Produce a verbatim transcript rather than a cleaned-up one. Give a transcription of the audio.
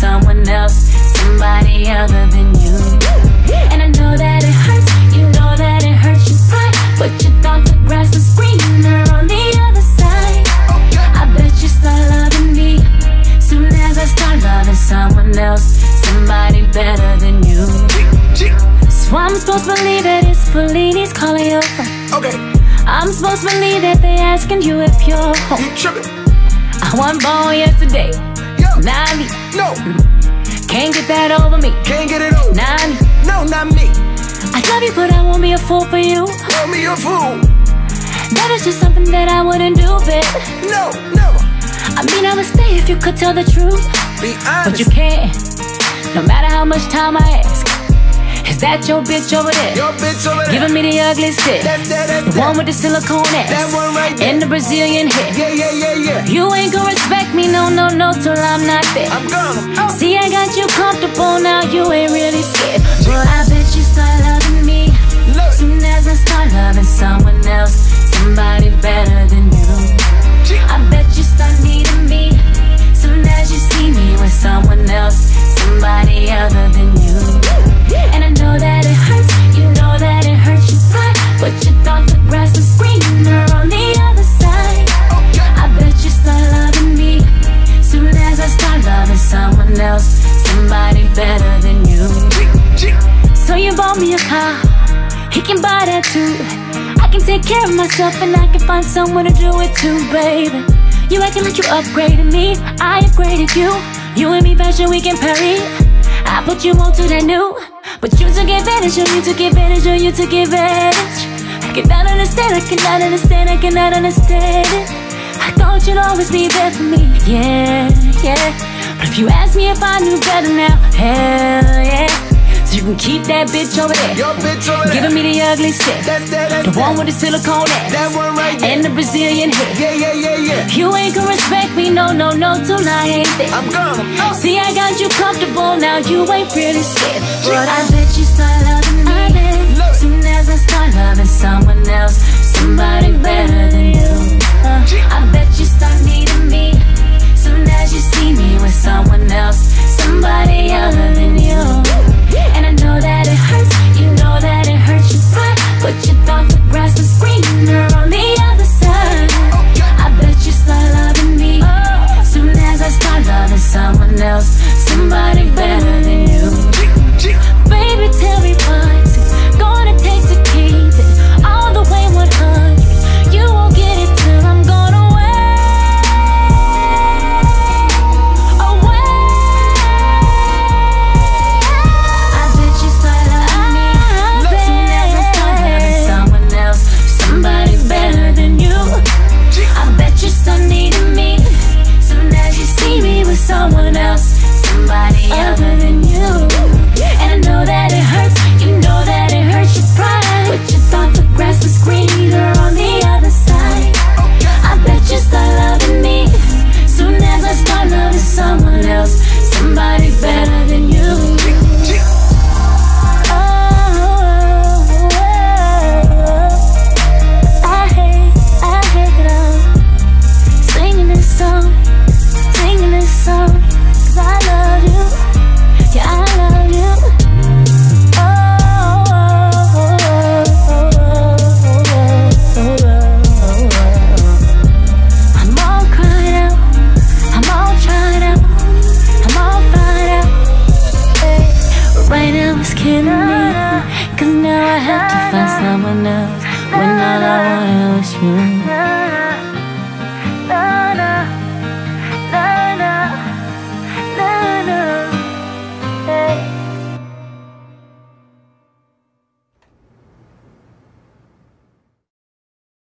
someone else, somebody other than you. And I know that it hurts, you know that it hurts your pride, but you thought the grass was greener on the other side. I bet you start loving me soon as I start loving someone else, somebody better than you. So I'm supposed to believe that it's Fellini's calling your phone. Okay. I'm supposed to believe that they asking you if you're home. You tripping? I wasn't born yesterday. Yo. Not me. No. Can't get that over me. Can't get it over. Not me. No, not me. I love you, but I won't be a fool for you. Call me a fool. That is just something that I wouldn't do, babe. No, never. I mean, I would stay if you could tell the truth, Be honest. but you can't. No matter how much time I ask. Is that your bitch over there? Your bitch over there. Giving me the ugly stick. That's that, that's The that. one with the silicone ass. That one right there. And the Brazilian hair. Yeah, yeah, yeah, yeah. You ain't gonna respect me, no, no, no, till I'm not there. I'm gonna. Oh. See, I got you comfortable now, you ain't really scared. But I bet you start loving me Look. soon as I start loving someone else, somebody better than you. I bet you start needing me soon as you see me with someone else, somebody other than you. And I know that it hurts, you know that it hurts your pride, but you thought the grass was greener on the other side. I bet you start loving me soon as I start loving someone else, somebody better than you. So you bought me a car, he can buy that too. I can take care of myself and I can find someone to do it too, baby. You acting like you upgraded me, I upgraded you. You and me fashion, we can parry. I put you on to that new, but you took advantage of, you took advantage of, you took advantage. I cannot understand, I cannot understand, I cannot understand it. I thought you'd always be there for me, yeah, yeah. But if you ask me if I knew better now, hell yeah. So you can keep that bitch over there. Your bitch over there. Giving me the ugly stick. That's that, that's The that. one with the silicone ass. That one right there. And the Brazilian hair. Yeah, yeah, yeah, yeah. You ain't gonna respect me, no, no, no, till I ain't there. I'm gonna. Oh. See, I got you comfortable now, you ain't really scared. But I bet you start loving me Look. soon as I start loving someone else, somebody better than you. Uh, I bet you start needing me soon as you see me with someone else, somebody other than you. And I know that it hurts, you know that it hurts your pride, but you thought the grass was greener on the other side. I bet you start loving me soon as I start loving someone else, somebody better than you. Baby, tell me what's it gonna take to keep it all the way one hundred. You won't get it till I'm gone away, away. I bet you start loving me soon as I start loving someone else, somebody better than you. I bet you start needing me soon as you see me with someone else, somebody other than you. And I know that it hurts, you know that it hurts your pride, but you thought the grass was greener on the other side. I bet you start loving me soon as I start loving someone else, somebody better than you. I hate, I hate it all. Singing this song, singing this song, 'cause I love you, yeah, I love you. Oh, oh, oh, oh, oh, oh. I'm all cried out, I'm all tried out, I'm all fired out. Hey, but right now it's killing me, 'cause now I have to find someone else when all I wanted was you.